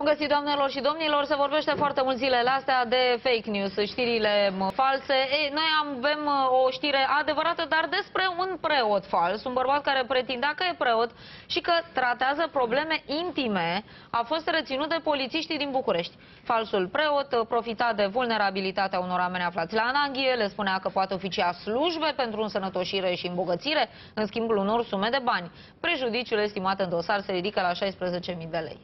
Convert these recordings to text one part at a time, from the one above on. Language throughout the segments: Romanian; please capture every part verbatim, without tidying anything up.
Bun găsit, doamnelor și domnilor, se vorbește foarte mult zilele astea de fake news, știrile false. Ei, noi avem o știre adevărată, dar despre un preot fals, un bărbat care pretindea că e preot și că tratează probleme intime, a fost reținut de polițiștii din București. Falsul preot profita de vulnerabilitatea unor oameni aflați la ananghie, le spunea că poate oficia slujbe pentru însănătoșire și îmbogățire în schimbul unor sume de bani. Prejudiciul estimat în dosar se ridică la șaisprezece mii de lei.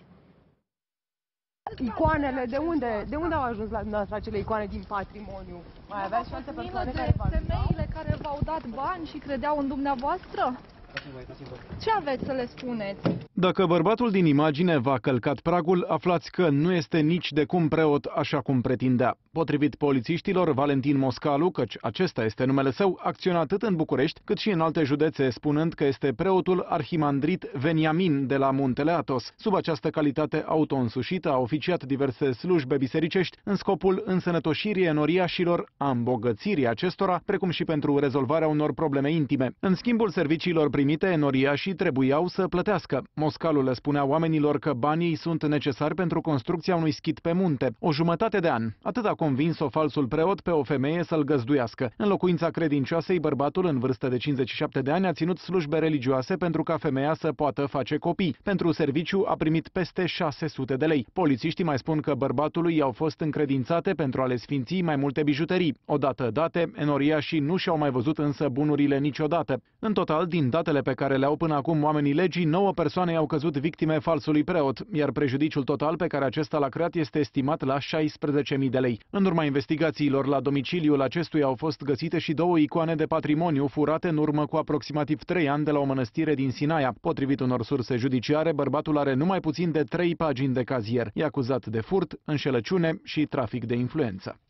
Icoanele, de unde, de unde au ajuns la dumneavoastră acele icoane din patrimoniu? Mai aveați și alte persoane care v-au ajutat? Femeile care v-au dat bani și credeau în dumneavoastră? Ce aveți să le spuneți? Dacă bărbatul din imagine v-a călcat pragul, aflați că nu este nici de cum preot așa cum pretindea. Potrivit polițiștilor, Valentin Moscalu, căci acesta este numele său, acționa atât în București cât și în alte județe, spunând că este preotul arhimandrit Veniamin de la Muntele Athos. Sub această calitate auto-însușită a oficiat diverse slujbe bisericești în scopul însănătoșirii enoriașilor, a îmbogățirii acestora, precum și pentru rezolvarea unor probleme intime. În schimbul serviciilor primite, enoriașii trebuiau să plătească. Moscalu le spunea oamenilor că banii sunt necesari pentru construcția unui schit pe munte. O jumătate de an. Atât a convins-o falsul preot pe o femeie să-l găzduiască. În locuința credincioasei, bărbatul în vârstă de cincizeci și șapte de ani a ținut slujbe religioase pentru ca femeia să poată face copii. Pentru serviciu a primit peste șase sute de lei. Polițiștii mai spun că bărbatului i-au fost încredințate pentru a le sfinți mai multe bijuterii. Odată date, enoriașii nu și-au mai văzut însă bunurile niciodată. În total, din datele pe care le-au până acum oamenii legii, nouă persoane au căzut victime falsului preot, iar prejudiciul total pe care acesta l-a creat este estimat la șaisprezece mii de lei. În urma investigațiilor la domiciliul acestuia au fost găsite și două icoane de patrimoniu furate în urmă cu aproximativ trei ani de la o mănăstire din Sinaia. Potrivit unor surse judiciare, bărbatul are numai puțin de trei pagini de cazier. E acuzat de furt, înșelăciune și trafic de influență.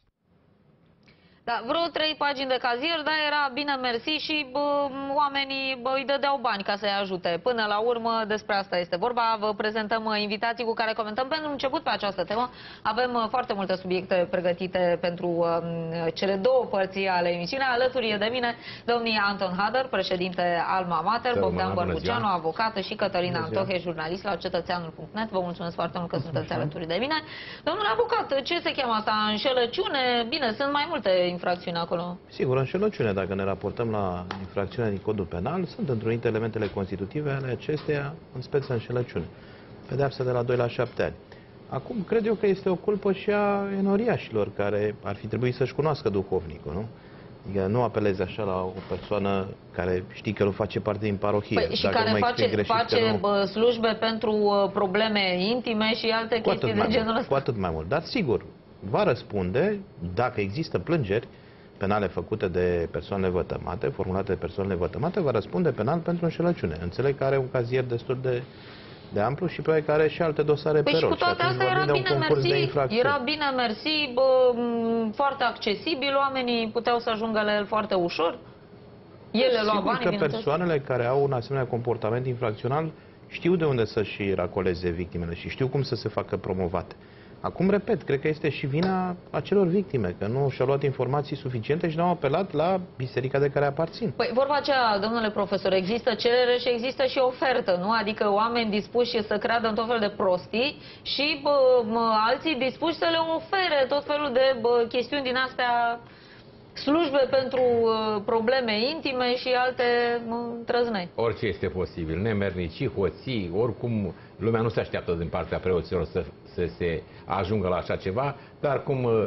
Da, vreo trei pagini de cazier, dar era bine mersi și bă, oamenii bă, îi dădeau bani ca să-i ajute. Până la urmă, despre asta este vorba. Vă prezentăm invitații cu care comentăm pentru început pe această temă. Avem foarte multe subiecte pregătite pentru um, cele două părți ale emisiunii. Alături de mine domnii Anton Hader, președinte Alma Mater, Bogdan Bărbuceanu, avocat, și Cătălina Antohe, jurnalist la cetățeanul punct net. Vă mulțumesc foarte mult că sunteți alături de mine. Domnule avocat, ce se cheamă asta? Înșelăciune? Bine, sunt mai multe infracțiuni acolo. Sigur, înșelăciune, dacă ne raportăm la infracțiunea din codul penal, sunt întrunite elementele constitutive ale acesteia în speță înșelăciune. Pedeapsa de la doi la șapte ani. Acum, cred eu că este o culpă și a enoriașilor, care ar fi trebuit să-și cunoască duhovnicul, nu? Adică nu apelezi așa la o persoană care știi că nu face parte din parohie. Păi, și care face, greșit, face nu... slujbe pentru probleme intime și alte cu chestii de genul ăsta. Cu atât mai mult. Dar sigur, va răspunde dacă există plângeri penale făcute de persoanele vătămate, formulate de persoanele vătămate, va răspunde penal pentru înșelăciune. Înțeleg că are un cazier destul de, de amplu și pe care are și alte dosare păi pe rol. Și cu toate astea era bine mersi, era bine mersi, bă, foarte accesibil, oamenii puteau să ajungă la el foarte ușor. Ele luau banii, că persoanele care au un asemenea comportament infracțional știu de unde să-și racoleze victimele și știu cum să se facă promovate. Acum, repet, cred că este și vina acelor victime, că nu și-au luat informații suficiente și n-au apelat la biserica de care aparțin. Păi, vorba aceea, domnule profesor, există cerere și există și ofertă, nu? Adică oameni dispuși să creadă în tot felul de prostii și bă, bă, alții dispuși să le ofere tot felul de bă, chestiuni din astea, slujbe pentru uh, probleme intime și alte uh, trăznăi. Orice este posibil, nemernicii, hoții, oricum lumea nu se așteaptă din partea preoților să, să se ajungă la așa ceva, dar cum uh,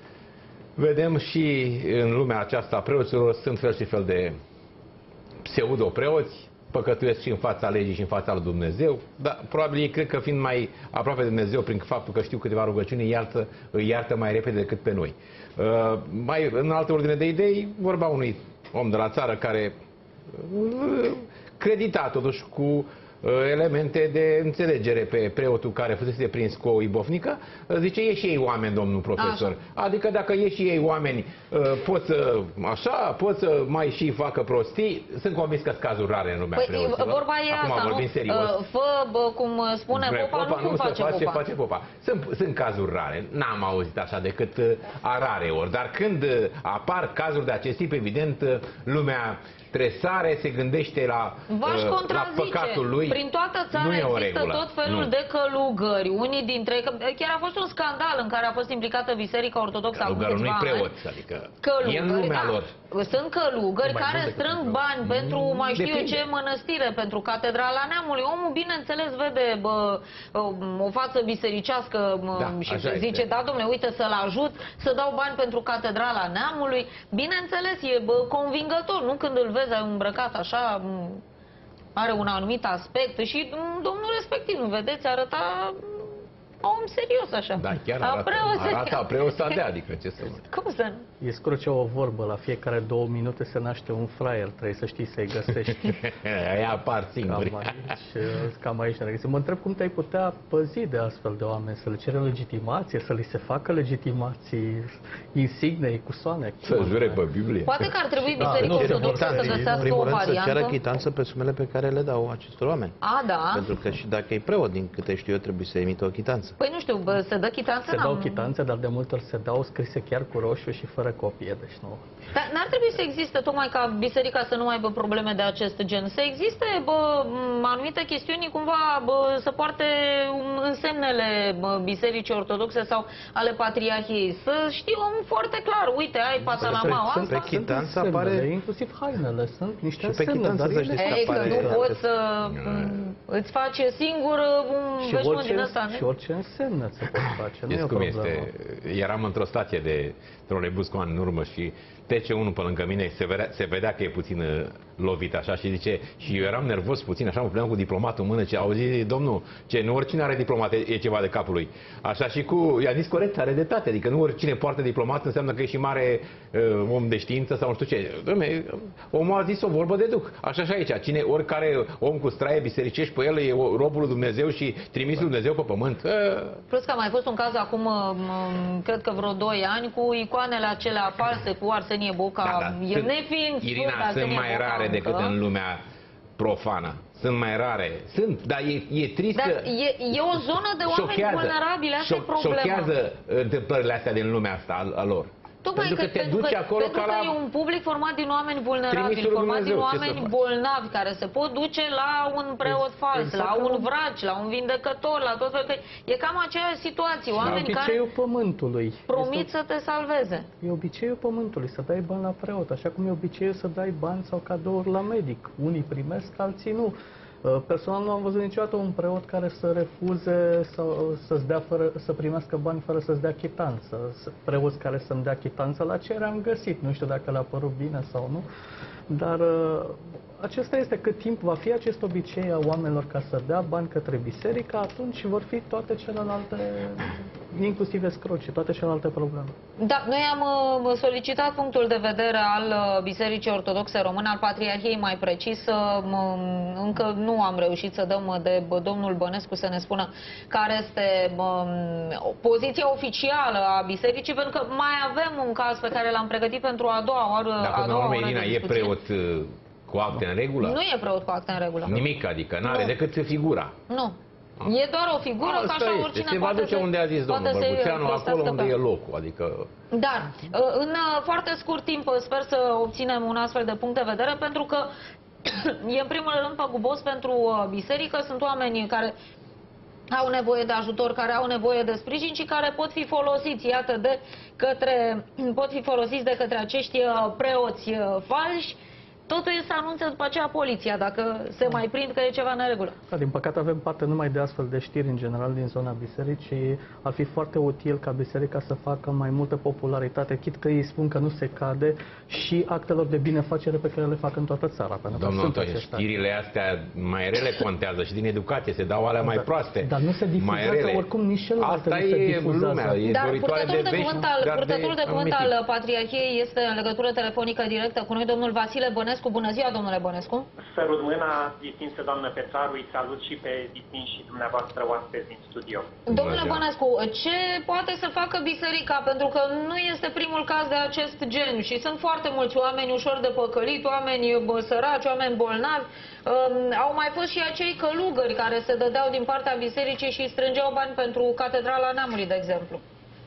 vedem și în lumea aceasta a preoților sunt fel și fel de pseudo-preoți, păcătuiesc și în fața legii și în fața lui Dumnezeu, dar probabil ei cred că fiind mai aproape de Dumnezeu prin faptul că știu câteva rugăciuni, iartă, îi iartă mai repede decât pe noi. Uh, mai în altă ordine de idei, vorba unui om de la țară care uh, credita totuși cu uh, elemente de înțelegere pe preotul care fusese prins cu o ibofnică, uh, zice, e și ei oameni, domnul profesor. Așa. Adică dacă e și ei oameni, uh, pot să, așa, pot să mai și facă prostii. Sunt convins că sunt cazuri rare în lumea păi, preoților. Vorba e Acum asta, vorbim nu? serios. Uh, fă, bă, cum spune Bre, popa, popa, nu cum nu face, face popa. face popa. Sunt, sunt cazuri rare. N-am auzit așa decât uh, a rare ori. Dar când uh, apar cazuri de acest tip, evident, uh, lumea stresare, se gândește la, V-aș uh, la contrazice. păcatul lui. Prin toată țara nu e o există regulă. tot felul Nu. de călugări. Unii dintre... că chiar a fost un scandal în care a fost implicată Biserica Ortodoxă acum Călugărul câțiva nu-i ani. preot, adică Călugări, e în lumea da. lor. Sunt călugări Mai care mult decât strâng preot. bani pentru mai știu eu Depinde. ce mănăstire, pentru Catedrala Neamului. Omul, bineînțeles, vede bă, o față bisericească bă, Da, și așa zice, este. da, domnule, uite, să-l ajut, să dau bani pentru Catedrala Neamului. Bineînțeles, e bă, convingător, nu când îl vezi îmbrăcat așa, are un anumit aspect și domnul respectiv, nu vedeți, arăta om serios așa. Da, chiar A arată, preot se- arată a preot să dea, adică ce să mă... Cum să nu? E scruce o vorbă, la fiecare două minute se naște un fraier, trebuie să știi să-i găsești. Aia apar singuri. Cam aici, cam aici ne regăsim. Mă întreb cum te-ai putea păzi de astfel de oameni, să le cere legitimație, să li se facă legitimații, insigne, icoane. Să jure pe Biblie. Poate că ar trebui Da, Biserica nu, Ortodoxă Important, să în găsească primul o rând să ceară variantă. chitanță pe sumele pe care le dau acestor oameni. A, da. Pentru că și dacă e preot, din câte știu eu, trebuie să emită o chitanță. Păi nu știu, bă, se dă chitanță? Se dau N-am- chitanțe, dar de multe ori se dau scrise chiar cu roșu și fără copie, deci nu. Dar n-ar trebui să existe, tocmai ca biserica să nu mai aibă probleme de acest gen, să existe bă, m, anumite chestiuni cumva bă, să poarte um, însemnele bă, bisericii ortodoxe sau ale patriarhiei. Să știu foarte clar, uite, ai patalamaua sunt asta. pe chitanță Sunt apare- însemnele, inclusiv hainele, sunt niște Și pe însemne, chitanță dar să ele... știți că Ei, că apare- nu poți să m, îți faci singur un Și veșmânt din orice, ăsta, și nu? orice însemne se pot face, nu e Știți o cum problemă. este? Eram într-o stație de trolebus cu ani în urmă și trece unul pe lângă mine, se vedea, se vedea că e puțin uh, lovit așa și zice, și eu eram nervos puțin, așa mă puneam cu diplomatul în mână, ce auzi, domnul, ce nu oricine are diplomat, e, e ceva de capul lui. Așa și cu, i-a zis corect, are dreptate, adică nu oricine poartă diplomat înseamnă că e și mare uh, om de știință sau nu știu ce. Dom'le, omul a zis o vorbă de duc. Așa și aici, cine, oricare om cu straie bisericești pe el e robul lui Dumnezeu și trimisul lui Dumnezeu pe pământ. Uh, Plus că a mai fost un caz acum, m, cred că vreo doi ani, cu icoanele acelea false cu Arsenie Boca, Da, da. el Sunt- nefiind Irina, sfânt sunt Arsenie mai Boca rare încă. decât în lumea profană. Sunt mai rare. Sunt, dar e, e trist Dar că e, e o zonă de oameni șochează, vulnerabili, asta e șo- problema. șochează întâmplările astea din lumea asta a, a lor. Tocmai pentru că te pentru duci că, acolo pentru ca că la... e un public format din oameni vulnerabili, Trimisul lui format din Dumnezeu, ce să oameni faci? bolnavi, care se pot duce la un preot fals, exact la ca un un- vraci, la un vindecător, la tot felul. Că e cam aceeași situație, E oameni care obiceiul pământului. promit să te salveze. E obiceiul pământului să dai bani la preot, așa cum e obiceiul să dai bani sau cadouri la medic. Unii primesc, alții nu. Uh, Personal nu am văzut niciodată un preot care să refuze să, să-ți dea fără, să primească bani fără să-ți dea chitanță. Să- Preoți care să-mi dea chitanță, la ce am găsit. Nu știu dacă le-a părut bine sau nu. Dar uh, acesta este, cât timp va fi acest obicei a oamenilor ca să dea bani către biserică, atunci vor fi toate celelalte, inclusiv escroci, toate celelalte probleme. Da, noi am uh, solicitat punctul de vedere al uh, Bisericii Ortodoxe Române, al Patriarhiei mai precis. Uh, m- încă nu am reușit să dăm uh, de bă, domnul Bănescu să ne spună care este um, poziția oficială a Bisericii, pentru că mai avem un caz pe care l-am pregătit pentru a doua oară. Dar a până la doua urmă, oră de Irina, e discuție. preot uh, cu acte în regulă? Nu e preot cu acte în regulă. Nimic, adică n-are Nu. decât figura. Nu. E doar o figură, ca Asta așa este. oricine Se va poate duce să- unde a zis domnul poate să-i Bărbuțeanu, acolo folosească unde pe- e locul, adică... Dar, în uh, foarte scurt timp, sper să obținem un astfel de punct de vedere, pentru că e în primul rând păgubos pentru uh, biserică, sunt oameni care au nevoie de ajutor, care au nevoie de sprijin și care pot fi folosiți, iată, de către, pot fi folosiți de către acești uh, preoți uh, falși. Totul se anunță după aceea poliția, dacă se mai prind că e ceva în neregulă. Da, din păcate avem parte numai de astfel de știri în general din zona bisericii. Ar fi foarte util ca biserica să facă mai multă popularitate, chit că ei spun că nu se cade, și actelor de binefacere pe care le fac în toată țara. Pentru că Domnul sunt Antonie, aceștia. știrile astea mai rele contează și din educație se dau alea mai Da. proaste. Dar nu se difuzează, mai rele. oricum nici celelalte Asta nu se e difuzează. lumea, e Dar doritoare purtătorul de, vești, cuvânt al, dar purtătorul de cuvânt anumit al tip. Patriarhiei este în legătură telefonică directă cu noi, domnul Vasile Bănescu. Bună ziua, domnule Bănescu. Sărut mâna, distinsă doamnă Pețaru, îi salut și pe distinși dumneavoastră oaspeți din studio. Domnule ziua. Bănescu, ce poate să facă biserica? Pentru că nu este primul caz de acest gen și sunt foarte mulți oameni ușor de păcălit, oameni bă, săraci, oameni bolnavi. Um, au mai fost și acei călugări care se dădeau din partea bisericii și strângeau bani pentru Catedrala Neamului, de exemplu.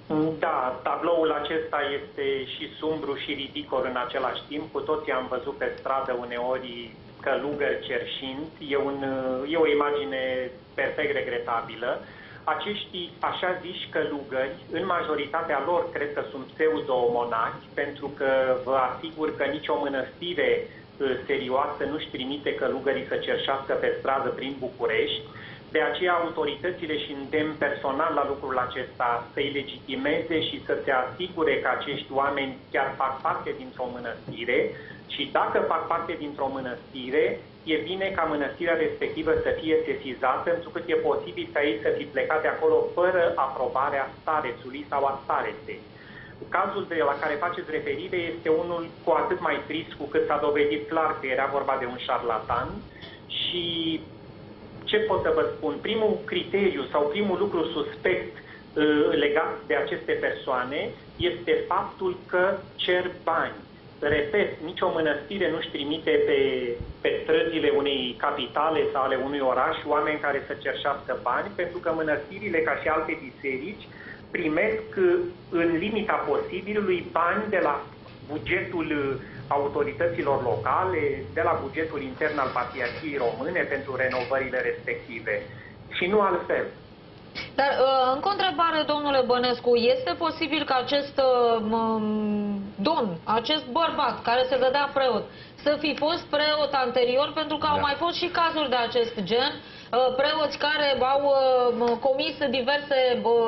Da, tabloul acesta este și sumbru și ridicol în același timp. Cu toții am văzut pe stradă uneori călugări cerșind. E, un, e o imagine perfect regretabilă. Acești așa ziși călugări, în majoritatea lor, cred că sunt pseudo-monachi, pentru că vă asigur că nicio mănăstire serioasă nu-și trimite călugării să cerșească pe stradă prin București. De aceea autoritățile și îndemn personal la lucrul acesta să-i legitimeze și să se asigure că acești oameni chiar fac parte dintr-o mănăstire și dacă fac parte dintr-o mănăstire, e bine ca mănăstirea respectivă să fie sesizată, pentru că e posibil ca ei să fi plecat de acolo fără aprobarea starețului sau a stareței. Cazul de la care faceți referire este unul cu atât mai trist cu cât s-a dovedit clar că era vorba de un șarlatan și ce pot să vă spun? Primul criteriu sau primul lucru suspect uh, legat de aceste persoane este faptul că cer bani. Repet, nicio mănăstire nu-și trimite pe, pe străzile unei capitale sau ale unui oraș oameni care să cerșească bani, pentru că mănăstirile, ca și alte biserici, primesc în limita posibilului bani de la bugetul autorităților locale, de la bugetul intern al Patriarhiei Române pentru renovările respective și nu altfel. Dar, încă o întrebare, domnule Bănescu, este posibil ca acest domn, acest bărbat care se dădea preot, să fi fost preot anterior, pentru că au da. mai fost și cazuri de acest gen, preoți care au comis diverse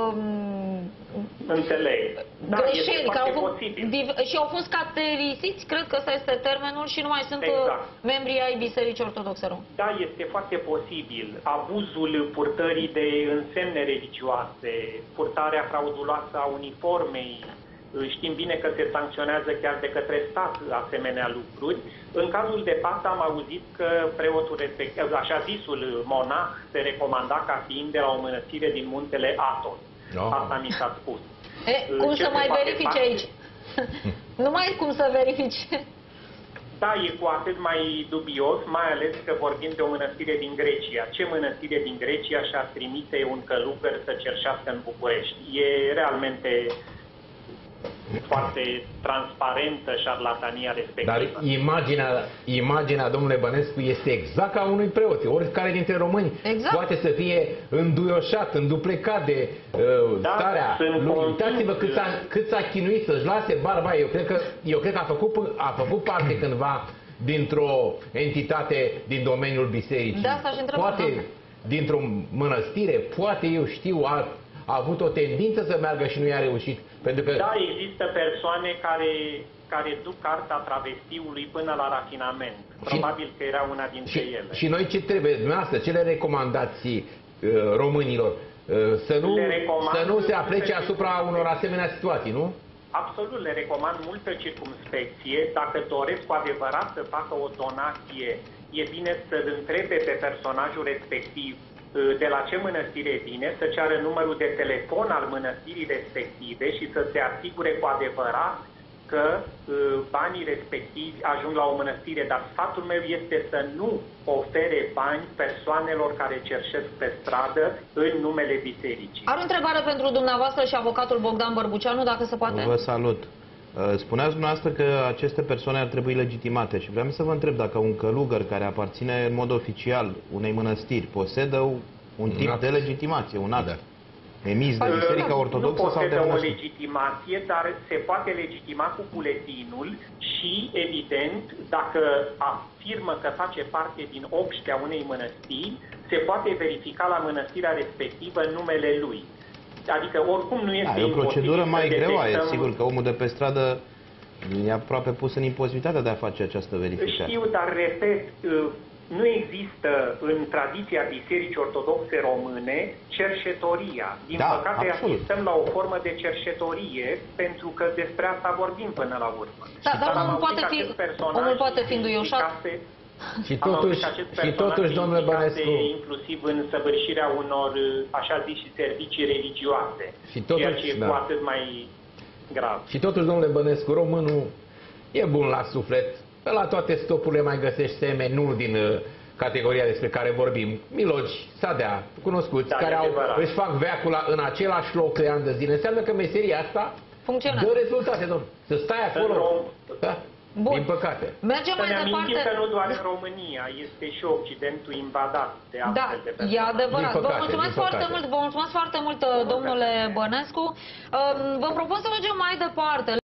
Înțeleg. Da, greșeli, care au fost, posibil. și au fost caterisiți, cred că ăsta este termenul, și nu mai sunt exact. membrii ai Bisericii Ortodoxe Române. Da, este foarte posibil. Abuzul purtării de însemne religioase, purtarea frauduloasă a uniformei, știm bine că se sancționează chiar de către stat asemenea lucruri. În cazul de față am auzit că preotul respectiv, așa zisul monah, se recomanda ca fiind de la o mănăstire din muntele Athos. No. Asta mi s-a spus. E, cum Ce să mai verifici face? Aici? Nu mai e cum să verifici. Da, e cu atât mai dubios, mai ales că vorbim de o mănăstire din Grecia. Ce mănăstire din Grecia și-ar trimite un călugăr să cerșească în București? E realmente foarte transparentă șarlatania respectivă. Dar imaginea, imaginea, domnule Bănescu, este exact ca unui preot. Oricare dintre români exact. poate să fie înduioșat, înduplecat de uh, da, starea lui. Uitați-vă cât s-a, cât s-a chinuit să-și lase barba. Eu cred că, eu cred că a, făcut, a făcut parte cândva dintr-o entitate din domeniul bisericii. Da, poate dintr-o mănăstire, poate, eu știu, a, a avut o tendință să meargă și nu i-a reușit. Pentru că... Da, există persoane care, care duc cartea travestiului până la rafinament. Probabil și, că era una dintre și, ele. Și noi ce trebuie, dumneavoastră, ce le recomandați uh, românilor? Uh, să nu, să nu se aplece asupra unor asemenea situații, nu? Absolut, le recomand multă circumspecție. Dacă doresc cu adevărat să facă o donație, e bine să-l întrebe pe personajul respectiv de la ce mănăstire vine, să ceară numărul de telefon al mănăstirii respective și să se asigure cu adevărat că uh, banii respectivi ajung la o mănăstire. Dar sfatul meu este să nu ofere bani persoanelor care cerșesc pe stradă în numele bisericii. Are o întrebare pentru dumneavoastră și avocatul Bogdan Bărbuceanu, dacă se poate? Vă salut. Spuneați dumneavoastră că aceste persoane ar trebui legitimate și vreau să vă întreb dacă un călugăr care aparține în mod oficial unei mănăstiri posedă un tip de legitimație, un act emis de Biserica Ortodoxă sau de nu posedă o legitimație, dar se poate legitima cu buletinul și, evident, dacă afirmă că face parte din obștea unei mănăstiri, se poate verifica la mănăstirea respectivă numele lui. Adică oricum nu este da, e o procedură mai greoaie, detectăm... sigur că omul de pe stradă e aproape pus în imposibilitatea de a face această verificare. Știu, dar repet, nu există în tradiția Bisericii Ortodoxe Române cerșetoria. Din da, păcate absolut. asistăm la o formă de cerșetorie, pentru că despre asta vorbim până la urmă. Da, dar omul poate fi, omul poate fi înduioșat. Și totuși, și totuși, domnule Bănescu, inclusiv în săvârșirea unor, așa zis, și servicii religioase, și totuși, ceea ce e da. cu atât mai grav. Și totuși, domnule Bănescu, românul e bun la suflet, la toate stopurile mai găsești semeni, nu din categoria despre care vorbim, milogi, sadea, cunoscuți, Da, care e au, adevărat. își fac veacul la- în același loc de ani de zile, înseamnă că meseria asta Funcționează. dă rezultate, domnule. Să stai acolo. Rom- Da? Bun. Din păcate. Mergem Să mai ne amintim departe. că nu doar în România, este și Occidentul invadat de Da, astfel de persoane. e adevărat. Din Vă păcate, mulțumesc din foarte păcate. mult, vă mulțumesc foarte mult, domnule Bănescu. Vă propun să mergem mai departe.